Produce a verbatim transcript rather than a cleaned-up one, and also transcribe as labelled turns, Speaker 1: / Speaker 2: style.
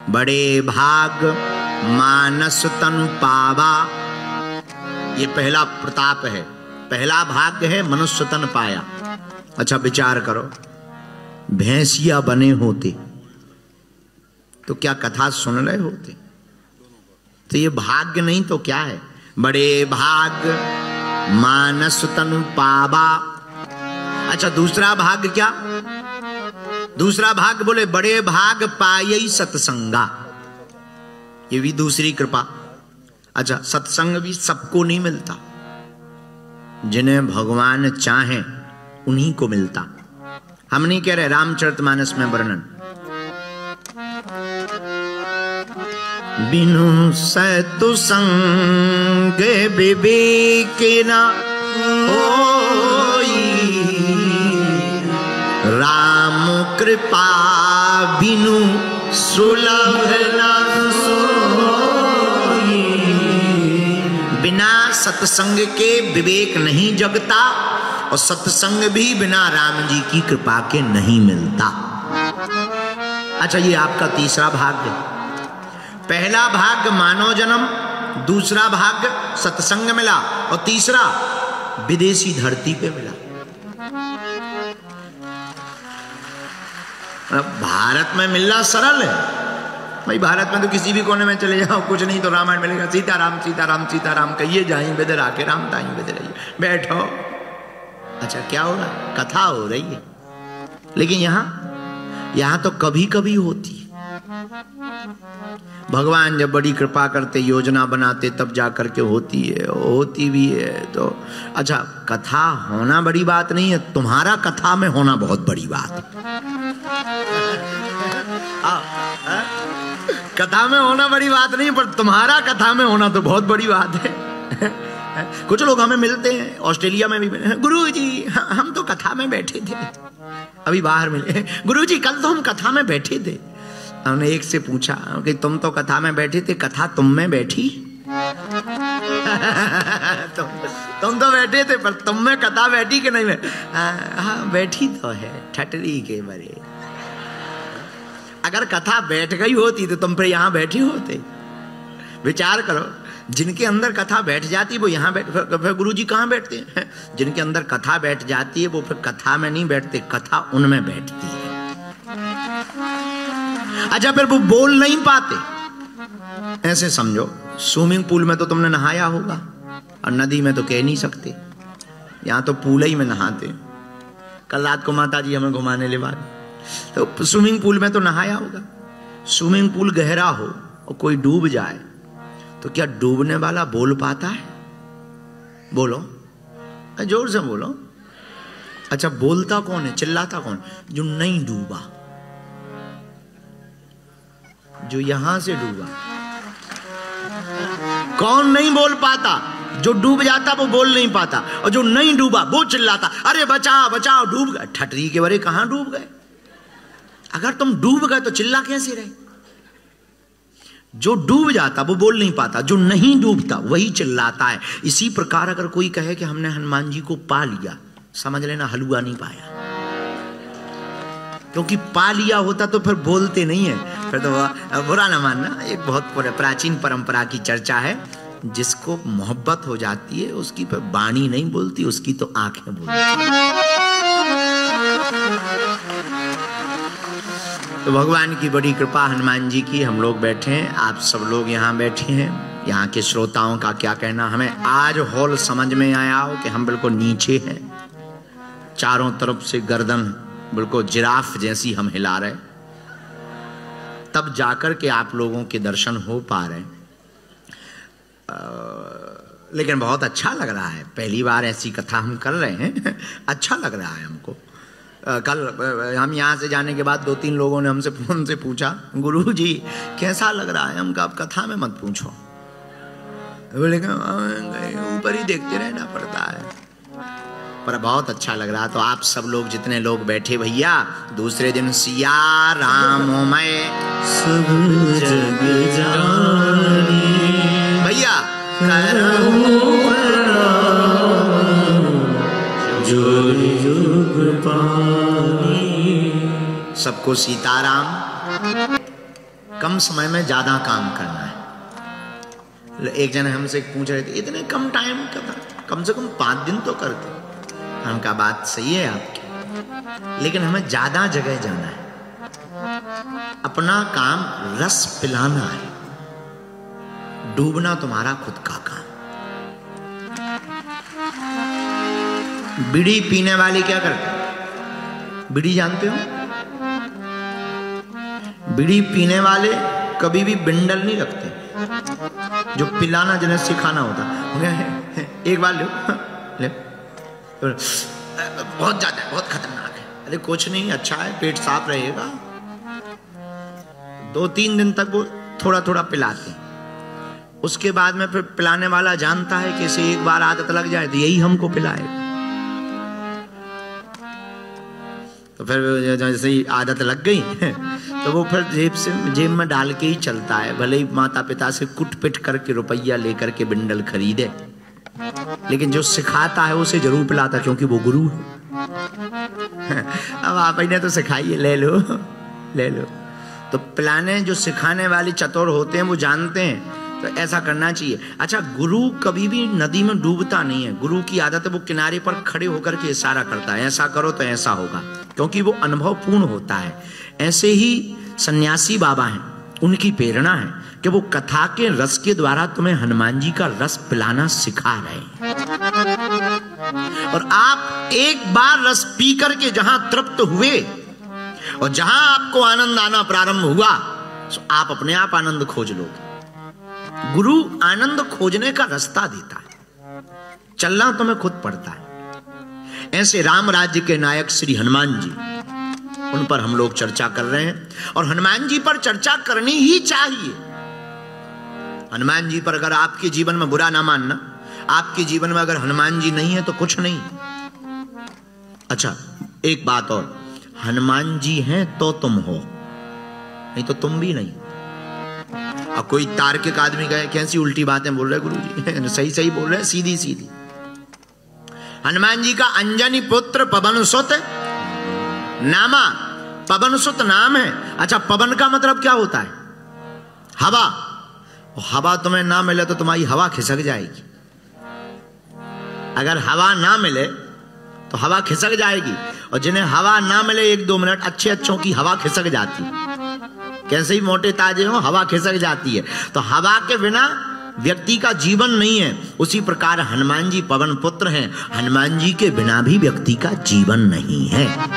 Speaker 1: बड़े भाग मानस तन पावा, ये पहला प्रताप है, पहला भाग्य है मनुष्य तन पाया। अच्छा विचार करो, भैंसिया बने होते तो क्या कथा सुन रहे होते? तो ये भाग्य नहीं तो क्या है? बड़े भाग मानस तनु पावा। अच्छा दूसरा भाग्य क्या? दूसरा भाग्य बोले बड़े भाग पायई सत्संगा, ये भी दूसरी कृपा। अच्छा सत्संग भी सबको नहीं मिलता, जिन्हें भगवान चाहें उन्हीं को मिलता। हम नहीं कह रहे, रामचरितमानस में वर्णन, बिनु सतु संग विवेक न होई, राम कृपा बिनु सुलभ न सोई। बिना सत्संग के विवेक नहीं जगता, और सत्संग भी बिना राम जी की कृपा के नहीं मिलता। अच्छा ये आपका तीसरा भाग्य। पहला भाग्य मानव जन्म, दूसरा भाग्य सत्संग मिला, और तीसरा विदेशी धरती पे मिला। भारत में मिलना सरल है भाई, भारत में तो किसी भी कोने में चले जाओ, कुछ नहीं तो रामायण मिलेगा, सीताराम सीताराम सीताराम कहिए, जाई बेदर आके राम ताई बेदर आइए, बैठो। अच्छा क्या हो रहा है? कथा हो रही है। लेकिन यहां यहां तो कभी कभी होती है। भगवान जब बड़ी कृपा करते, योजना बनाते, तब जाकर के होती है, होती भी है। तो अच्छा कथा होना बड़ी बात नहीं है, तुम्हारा कथा में होना बहुत बड़ी बात है। आ, आ, कथा में होना बड़ी बात नहीं, पर तुम्हारा कथा में होना तो बहुत बड़ी बात है। कुछ लोग हमें मिलते हैं, ऑस्ट्रेलिया में भी मिले, गुरुजी हम तो कथा में बैठे थे, अभी बाहर मिले, गुरुजी कल तो हम कथा में बैठे थे। हमने एक से पूछा कि तुम तो कथा में बैठे थे, कथा तुम में बैठी? तुम, तुम तो बैठे थे, पर तुम में कथा बैठी कि नहीं? में हाँ बैठी तो है, ठटरी के बरे। अगर कथा बैठ गई होती तो तुम फिर यहां बैठे होते। विचार करो, जिनके अंदर कथा बैठ जाती है वो यहाँ बैठ, फिर गुरुजी कहाँ बैठते हैं? जिनके अंदर कथा बैठ जाती है वो फिर कथा में नहीं बैठते, कथा उनमें बैठती है। अच्छा फिर वो बोल नहीं पाते। ऐसे समझो, स्विमिंग पूल में तो तुमने नहाया होगा, और नदी में तो कह नहीं सकते, यहाँ तो पूल ही में नहाते। कल रात को माता जी हमें घुमाने ले बाद, तो स्विमिंग पूल में तो नहाया होगा। स्विमिंग पूल गहरा हो और कोई डूब जाए तो क्या डूबने वाला बोल पाता है? बोलो, जोर से बोलो। अच्छा बोलता कौन है, चिल्लाता कौन? जो नहीं डूबा, जो यहां से डूबा। कौन नहीं बोल पाता? जो डूब जाता वो बोल नहीं पाता, और जो नहीं डूबा वो चिल्लाता, अरे बचाओ बचाओ डूब गए। ठटरी के बरे कहां डूब गए? अगर तुम डूब गए तो चिल्ला कैसे रहे? जो डूब जाता वो बोल नहीं पाता, जो नहीं डूबता वही चिल्लाता है। इसी प्रकार अगर कोई कहे कि हमने हनुमान जी को पा लिया, समझ लेना हलवा नहीं पाया, क्योंकि पा लिया होता तो फिर बोलते नहीं है। फिर तो बुरा ना मानना, एक बहुत प्राचीन परंपरा की चर्चा है, जिसको मोहब्बत हो जाती है उसकी फिर वाणी नहीं बोलती, उसकी तो आंखें बोलती। तो भगवान की बड़ी कृपा, हनुमान जी की, हम लोग बैठे हैं, आप सब लोग यहाँ बैठे हैं। यहाँ के श्रोताओं का क्या कहना? हमें आज हॉल समझ में आया हो कि हम बिल्कुल नीचे हैं, चारों तरफ से गर्दन बिल्कुल जिराफ जैसी हम हिला रहे, तब जाकर के आप लोगों के दर्शन हो पा रहे हैं। लेकिन बहुत अच्छा लग रहा है, पहली बार ऐसी कथा हम कर रहे हैं, अच्छा लग रहा है हमको। कल हम यहाँ से जाने के बाद दो तीन लोगों ने हमसे फोन से पूछा, गुरुजी कैसा लग रहा है? हमका आप कथा में मत पूछो, बोले ऊपर ही देखते रहना पड़ता है, पर बहुत अच्छा लग रहा। तो आप सब लोग जितने लोग बैठे भैया, दूसरे दिन सिया राम मैं सब जग जानी भैया सबको सीताराम। कम समय में ज्यादा काम करना है। एक जन हमसे पूछ रहे थे, इतने कम टाइम का, कम से कम पांच दिन तो करते। हम कहा बात सही है आपकी, लेकिन हमें ज्यादा जगह जाना है। अपना काम रस पिलाना है, डूबना तुम्हारा खुद का काम। बीड़ी पीने वाले क्या करते? बीड़ी जानते हो? बीड़ी पीने वाले कभी भी बिंडल नहीं रखते। जो पिलाना जिन्हें सिखाना होता, एक बार लो ले, बहुत ज्यादा है, बहुत खतरनाक है। अरे कुछ नहीं, अच्छा है, पेट साफ रहेगा। दो तीन दिन तक वो थोड़ा थोड़ा पिलाते, उसके बाद में फिर पिलाने वाला जानता है कि इसे एक बार आदत लग जाए तो यही हमको पिलाएगा। तो फिर जैसे ही आदत लग गई तो वो फिर जेब से जेब में डाल के ही चलता है। भले ही माता पिता से कुट पिट करके रुपया लेकर के बिंडल खरीदे, लेकिन जो सिखाता है उसे जरूर पिलाता, क्योंकि वो गुरु है। अब आप इन्हें तो सिखाइए, ले लो ले लो। तो पिलाने जो सिखाने वाले चतुर होते हैं वो जानते हैं, तो ऐसा करना चाहिए। अच्छा, गुरु कभी भी नदी में डूबता नहीं है। गुरु की आदत है वो किनारे पर खड़े होकर के इशारा करता है, ऐसा करो तो ऐसा होगा, क्योंकि वो अनुभव पूर्ण होता है। ऐसे ही सन्यासी बाबा हैं, उनकी प्रेरणा है कि वो कथा के रस के द्वारा तुम्हें हनुमान जी का रस पिलाना सिखा रहे हैं। और आप एक बार रस पी करके जहां तृप्त हुए और जहां आपको आनंद आना प्रारंभ हुआ, तो आप अपने आप आनंद खोज लोगे। गुरु आनंद खोजने का रास्ता देता है, चलना तुम्हें खुद पड़ता है। ऐसे राम राज्य के नायक श्री हनुमान जी, उन पर हम लोग चर्चा कर रहे हैं, और हनुमान जी पर चर्चा करनी ही चाहिए। हनुमान जी पर अगर आपके जीवन में, बुरा ना मानना, आपके जीवन में अगर हनुमान जी नहीं है तो कुछ नहीं। अच्छा, एक बात और, हनुमान जी हैं तो तुम हो, नहीं तो तुम भी नहीं। और कोई तार्किक आदमी कहे कैसी उल्टी बातें बोल रहे गुरु जी, सही सही बोल रहे, सीधी सीधी। हनुमान जी का अंजनी पुत्र पवन सुत नामा, पवन सुत नाम है। अच्छा, पवन का मतलब क्या होता है? हवा। हवा तुम्हें ना मिले तो तुम्हारी हवा खिसक जाएगी। अगर हवा ना मिले तो हवा खिसक जाएगी, और जिन्हें हवा ना मिले एक दो मिनट, अच्छे अच्छों की हवा खिसक जाती है। कैसे ही मोटे ताजे हो, हवा खिसक जाती है। तो हवा के बिना व्यक्ति का जीवन नहीं है। उसी प्रकार हनुमान जी पवन पुत्र हैं, हनुमान जी के बिना भी व्यक्ति का जीवन नहीं है।